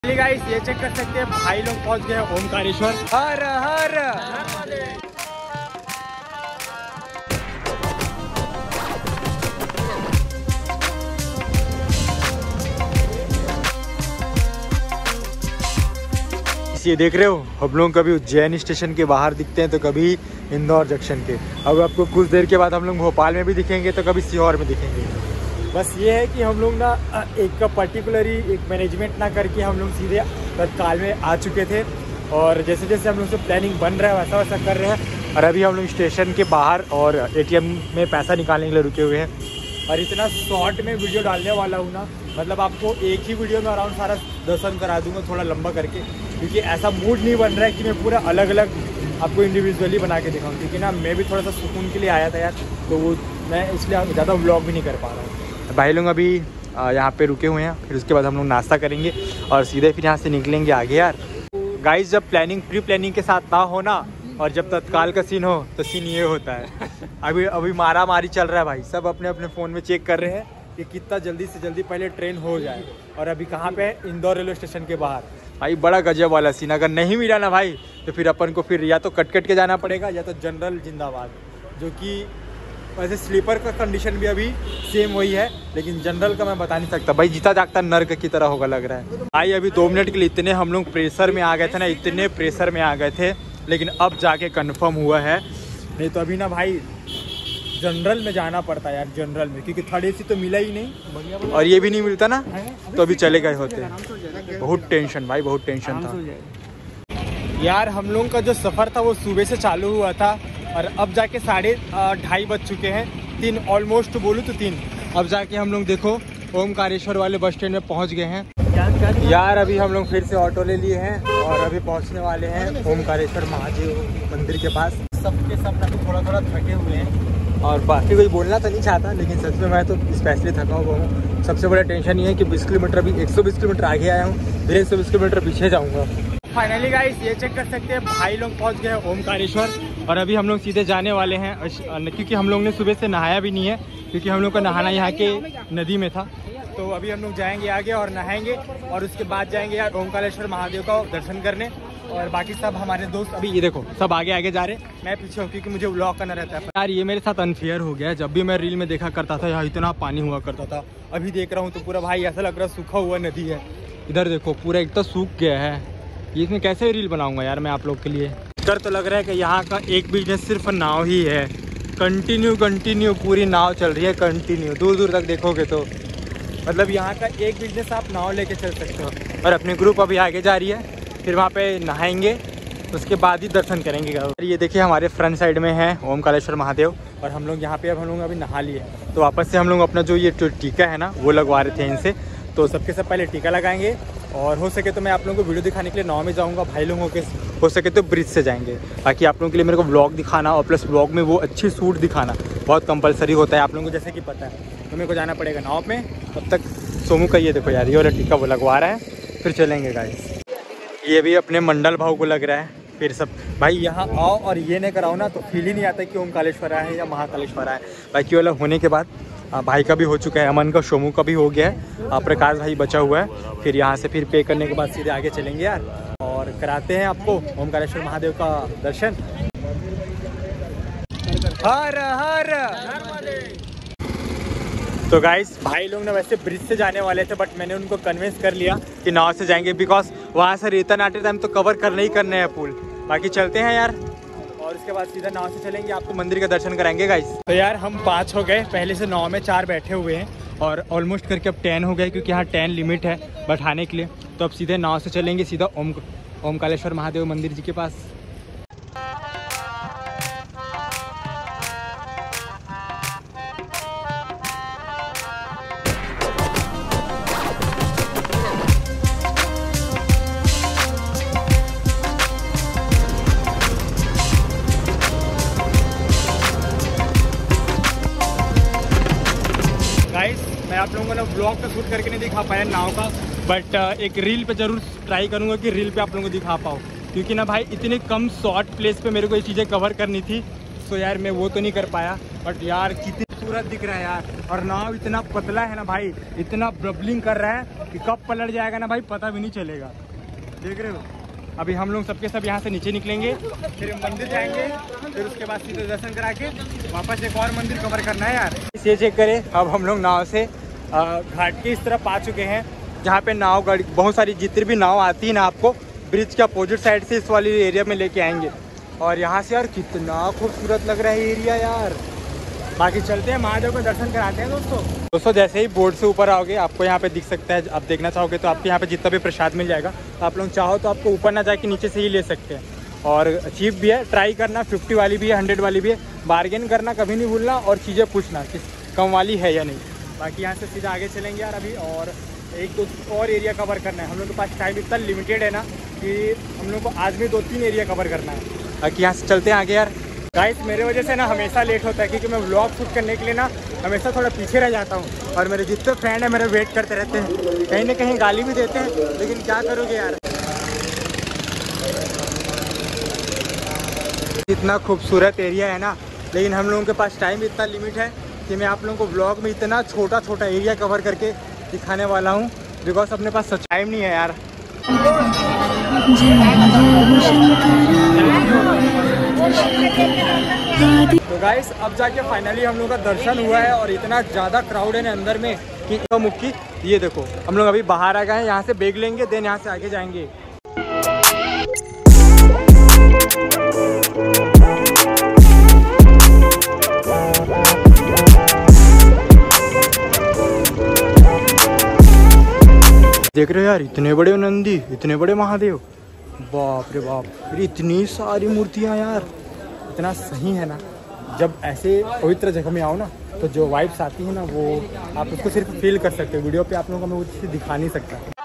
Guys ये check कर सकते हैं भाई लोग पहुंच गए ओमकारेश्वर। हर हर ये देख रहे हो हम लोग कभी उज्जैन स्टेशन के बाहर दिखते हैं तो कभी इंदौर जंक्शन के। अब आपको कुछ देर के बाद हम लोग भोपाल में भी दिखेंगे तो कभी सीहोर में दिखेंगे। बस ये है कि हम लोग ना एक पर्टिकुलरली एक मैनेजमेंट ना करके हम लोग सीधे तत्काल में आ चुके थे और जैसे जैसे हम लोग से प्लानिंग बन रहा है वैसा वैसा कर रहे हैं। और अभी हम लोग स्टेशन के बाहर और ATM में पैसा निकालने के लिए रुके हुए हैं और इतना शॉर्ट में वीडियो डालने वाला हूँ ना, मतलब आपको एक ही वीडियो में अराउंड सारा दर्शन करा दूंगा थोड़ा लंबा करके, क्योंकि ऐसा मूड नहीं बन रहा है कि मैं पूरा अलग अलग आपको इंडिविजुअली बना के दिखाऊँ, क्योंकि ना मैं भी थोड़ा सा सुकून के लिए आया था यार, तो वो मैं इसलिए ज़्यादा व्लॉग भी नहीं कर पा रहा हूँ। भाई लोग अभी यहाँ पे रुके हुए हैं, फिर उसके बाद हम लोग नाश्ता करेंगे और सीधे फिर यहाँ से निकलेंगे आगे यार। गाइस जब प्री प्लानिंग के साथ ना हो ना और जब तत्काल का सीन हो तो सीन ये होता है। अभी मारा मारी चल रहा है भाई, सब अपने अपने फ़ोन में चेक कर रहे हैं कि कितना जल्दी से जल्दी पहले ट्रेन हो जाए। और अभी कहाँ पे है? इंदौर रेलवे स्टेशन के बाहर। भाई बड़ा गजब वाला सीन, अगर नहीं मिला ना भाई तो फिर अपन को फिर या तो कट के जाना पड़ेगा या तो जनरल जिंदाबाद, जो कि वैसे स्लीपर का कंडीशन भी अभी सेम वही है, लेकिन जनरल का मैं बता नहीं सकता भाई, जीता जागता नर्क की तरह होगा लग रहा है भाई। अभी 2 मिनट के लिए इतने हम लोग प्रेशर में आ गए थे ना, इतने प्रेशर में आ गए थे, लेकिन अब जाके कंफर्म हुआ है। नहीं तो अभी ना भाई जनरल में जाना पड़ता है यार, जनरल में, क्योंकि थर्ड AC तो मिला ही नहीं और ये भी नहीं मिलता ना तो अभी चले गए होते। बहुत टेंशन भाई, बहुत टेंशन था यार। हम लोग का जो सफ़र था वो सुबह से चालू हुआ था और अब जाके 2:30 बज चुके हैं, 3 ऑलमोस्ट बोलूँ तो 3। अब जाके हम लोग देखो ओमकारेश्वर वाले बस स्टैंड में पहुँच गए हैं यार। अभी हम लोग फिर से ऑटो ले लिए हैं और अभी पहुँचने वाले हैं ओमकारेश्वर महादेव मंदिर के पास। सबके सब ना थोड़ा थोड़ा थके हुए हैं और बाकी कोई बोलना तो नहीं चाहता, लेकिन सच में मैं तो स्पेशली थका हुआ हूँ। सबसे बड़ा टेंशन ये है कि 20 किलोमीटर अभी 120 किलोमीटर आगे आया हूँ, फिर 120 किलोमीटर पीछे जाऊँगा। फाइनली गाइस ये चेक कर सकते हैं भाई लोग पहुँच गए ओमकारेश्वर और अभी हम लोग सीधे जाने वाले हैं, क्योंकि हम लोग ने सुबह से नहाया भी नहीं है, क्योंकि हम लोग का नहाना यहाँ के नदी में था। तो अभी हम लोग जाएंगे आगे और नहाएंगे और उसके बाद जाएंगे यार ओमकारेश्वर महादेव का दर्शन करने। और बाकी सब हमारे दोस्त अभी ये देखो सब आगे आगे जा रहे हैं, मैं पीछे हूँ क्योंकि मुझे व्लॉग करना रहता है यार। ये मेरे साथ अनफेयर हो गया है, जब भी मैं रील में देखा करता था यहाँ इतना पानी हुआ करता था, अभी देख रहा हूँ तो पूरा भाई ऐसा लग रहा है सूखा हुआ नदी है। इधर देखो पूरा एक तो सूख गया है, इसमें कैसे रील बनाऊंगा यार मैं आप लोग के लिए। डर तो लग रहा है कि यहाँ का एक बिजनेस सिर्फ नाव ही है, कंटिन्यू पूरी नाव चल रही है कंटिन्यू, दूर दूर तक देखोगे तो मतलब यहाँ का एक बिजनेस आप नाव लेके चल सकते हो। और अपनी ग्रुप अभी आगे जा रही है, फिर वहाँ पे नहाएंगे, उसके बाद ही दर्शन करेंगे। ये देखिए हमारे फ्रंट साइड में है ओमकारेश्वर महादेव और हम लोग यहाँ पे अब हम लोग अभी नहा लिए, तो वापस से हम लोग अपना जो ये टीका है ना वो लगवा रहे थे इनसे, तो सबके सब पहले टीका लगाएंगे और हो सके तो मैं आप लोगों को वीडियो दिखाने के लिए नाव में जाऊँगा, भाई लोगों के हो सके तो ब्रिज से जाएंगे, ताकि आप लोगों के लिए मेरे को व्लॉग दिखाना और प्लस व्लॉग में वो अच्छी सूट दिखाना बहुत कंपलसरी होता है आप लोगों को, जैसे कि पता है। तो मेरे को जाना पड़ेगा नाव में, तब तक सोमू का ये देखो यार ये वाला टीका वो लगवा रहा है, फिर चलेंगे गाइस। ये भी अपने मंडल भाव को लग रहा है, फिर सब भाई यहाँ आओ और ये नहीं कराओ ना तो फील ही नहीं आता कि ओमकारेश्वर आए या महाकालेश्वर आए। बाकी वाला होने के बाद भाई का भी हो चुका है, अमन का, सोमू का भी हो गया है, प्रकाश भाई बचा हुआ है। फिर यहाँ से फिर पे करने के बाद सीधे आगे चलेंगे यार और कराते हैं आपको ओमकारेश्वर महादेव का दर्शन। हर हर तो गाइस भाई लोग ना वैसे ब्रिज से जाने वाले थे, बट मैंने उनको कन्विंस कर लिया कि नाव से जाएंगे, बिकॉज वहाँ से रिटर्न आते टाइम तो कवर करने ही करने हैं पुल। बाकी चलते हैं यार और उसके बाद सीधा नाव से चलेंगे, आपको मंदिर का दर्शन कराएंगे गाइस। तो यार हम 5 हो गए, पहले से 9 में 4 बैठे हुए हैं और ऑलमोस्ट करके अब 10 हो गए, क्योंकि यहाँ 10 लिमिट है बैठाने के लिए। तो अब सीधे नाव से चलेंगे सीधा ओमकारेश्वर महादेव मंदिर जी के पास। मैं आप लोगों को ना ब्लॉग का शूट करके नहीं दिखा पाया नाव का, बट एक रील पे जरूर ट्राई करूंगा कि रील पे आप लोगों को दिखा पाऊँ, क्योंकि ना भाई इतने कम शॉर्ट प्लेस पे मेरे को ये चीज़ें कवर करनी थी, तो यार मैं वो तो नहीं कर पाया। बट यार कितनी खूबसूरत दिख रहा है यार। और नाव इतना पतला है ना भाई, इतना बबलिंग कर रहा है कि कब पलट जाएगा ना भाई पता भी नहीं चलेगा। देख रहे हो। अभी हम लोग सबके सब यहाँ से नीचे निकलेंगे, फिर मंदिर जाएंगे, फिर उसके बाद सीधे दर्शन करा के वापस एक और मंदिर कवर करना है यार। ये चेक करें, अब हम लोग नाव से घाट के इस तरफ आ चुके हैं, जहाँ पे नाव गाड़ी बहुत सारी जितनी भी नाव आती है ना, आपको ब्रिज के अपोजिट साइड से इस वाली एरिया में लेके आएंगे। और यहाँ से यार कितना खूबसूरत लग रहा है एरिया यार। बाकी चलते हैं महादेव को दर्शन कराते हैं दोस्तों। जैसे ही बोर्ड से ऊपर आओगे आपको यहाँ पे दिख सकता है, आप देखना चाहोगे तो आपके यहाँ पे जितना भी प्रसाद मिल जाएगा, तो आप लोग चाहो तो आपको ऊपर ना जाके नीचे से ही ले सकते हैं। और चीप भी है, ट्राई करना, 50 वाली भी है, 100 वाली भी है। बार्गेन करना कभी नहीं भूलना और चीज़ें पूछना कि कम वाली है या नहीं। बाकी यहाँ से सीधा आगे चलेंगे यार अभी, और एक दो और एरिया कवर करना है। हम लोग के पास टाइम इतना लिमिटेड है ना कि हम लोग को आज भी 2-3 एरिया कवर करना है। बाकी यहाँ से चलते हैं आगे यार। गाइस मेरे वजह से ना हमेशा लेट होता है, क्योंकि मैं व्लॉग शूट करने के लिए ना हमेशा थोड़ा पीछे रह जाता हूँ। और मेरे जितने फ्रेंड हैं मेरे वेट करते रहते हैं, कहीं ना कहीं गाली भी देते हैं, लेकिन क्या करोगे यार। इतना खूबसूरत एरिया है ना, लेकिन हम लोगों के पास टाइम इतना लिमिट है कि मैं आप लोगों को व्लॉग में इतना छोटा छोटा एरिया कवर करके दिखाने वाला हूँ, बिकॉज अपने पास सच टाइम नहीं है यार। तो गाइस अब जाके फाइनली हम लोग का दर्शन हुआ है, और इतना ज़्यादा क्राउड है ना अंदर में कि मुक्की। ये देखो हम लोग अभी बाहर आ गए हैं, यहाँ से बैग लेंगे, देन यहाँ से आगे जाएंगे। देख रहे हो यार, इतने बड़े नंदी, इतने बड़े महादेव, बाप रे बाप, फिर इतनी सारी मूर्तियाँ यार। इतना सही है ना, जब ऐसे पवित्र जगह में आओ ना, तो जो वाइब्स आती है ना वो आप उसको सिर्फ फील कर सकते हो। वीडियो पे आप लोगों को मैं वो चीज़ दिखा नहीं सकता।